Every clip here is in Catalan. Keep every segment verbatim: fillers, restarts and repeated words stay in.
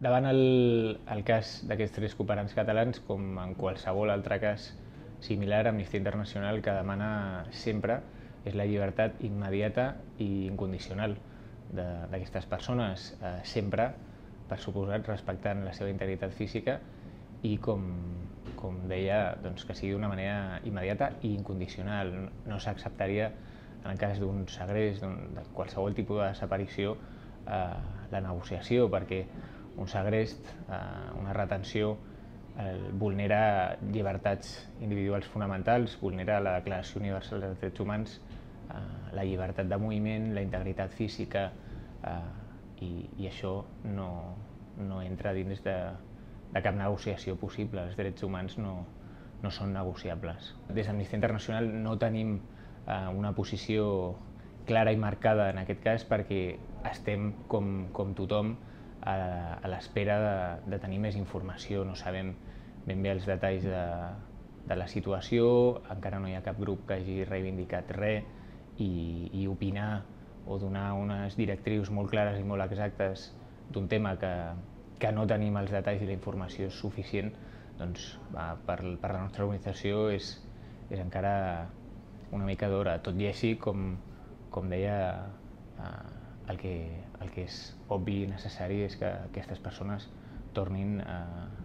Davant el, el cas d'aquests tres cooperants catalans, com en qualsevol altre cas similar, Amnistia Internacional que demana sempre és la llibertat immediata i incondicional d'aquestes persones, eh, sempre, per suposat, respectant la seva integritat física i, com, com deia, doncs, que sigui d'una manera immediata i incondicional. No s'acceptaria, en el cas d'un segrest, de qualsevol tipus de desaparició, eh, la negociació, perquè un segrest, eh, una retenció, eh, vulnera llibertats individuals fonamentals, vulnera la Declaració Universal dels Drets Humans, eh, la llibertat de moviment, la integritat física, eh, i, i això no, no entra dins de, de cap negociació possible. Els drets humans no, no són negociables. Des d'Amnistia Internacional no tenim eh, una posició clara i marcada en aquest cas perquè estem, com, com tothom, a, a l'espera de, de tenir més informació. No sabem ben bé els detalls de, de la situació, encara no hi ha cap grup que hagi reivindicat res, i, i opinar o donar unes directrius molt clares i molt exactes d'un tema que, que no tenim els detalls i la informació suficient, doncs va, per, per la nostra organització és, és encara una mica d'hora, tot i així, com, com deia, eh, el, que, el que és obvi i necessari és que aquestes persones tornin a,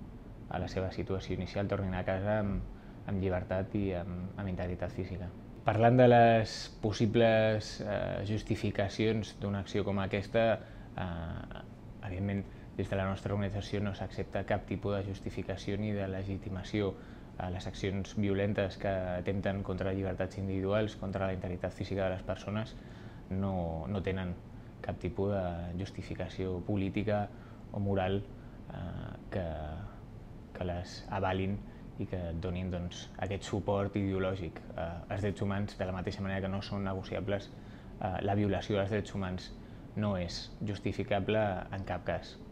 a la seva situació inicial, tornin a casa amb, amb llibertat i amb, amb integritat física. Parlant de les possibles eh, justificacions d'una acció com aquesta, eh, evidentment, des de la nostra organització no s'accepta cap tipus de justificació ni de legitimació a les accions violentes que atempten contra llibertats individuals, contra la integritat física de les persones. No, no tenen cap tipus de justificació política o moral eh, que, que les avalin i que donin, doncs, aquest suport ideològic eh, als drets humans, de la mateixa manera que no són negociables. Eh, la violació dels drets humans no és justificable en cap cas.